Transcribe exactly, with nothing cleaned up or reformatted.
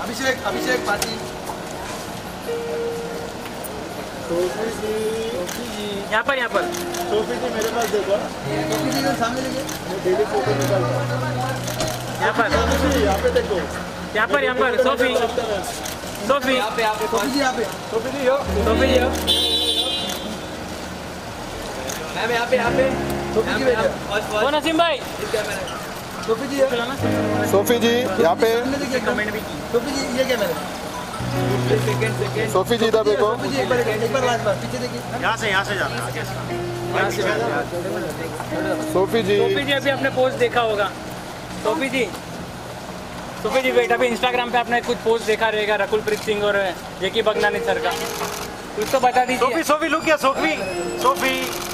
अभिषेक अभिषेक Patil. Sophie ji, यहाँ पर यहाँ पर सोफी जी मेरे पास देखो। सोफी जी को सामने देखिए। डेली फोटो निकालता हूँ। यहाँ पर यहाँ पे देखो। यहाँ पर यहाँ पर सोफी सोफी यहाँ पे यहाँ पे सोफी जी यहाँ पे। सोफी जी यो। सोफी जी मैम यहाँ पे यहाँ पे सोफी जी बैठे। कौन नसीम भाई सोफी जी सोफी जी यहाँ पे। सामने देखिए कमेंट भी की। सोफी जी ये क्या मैंने सेकंड सेकंड सोफी जी इधर देखो। सोफी जी एक बार एक बार लास्ट बार पीछे देखिए। यहाँ से यहाँ से जाना है आगे से। सोफी जी सोफी जी अभी आपने पोस्ट देखा होगा। सोफी जी सोफी जी बेटा अभी इंस्टाग्राम पे आपने कुछ पोस्ट देखा रहेगा रकुलप्रीत सिंह और जेकी बगनानी सर का, कुछ तो बता दीजिए। सोफी सोफी लुक या सोफी सोफी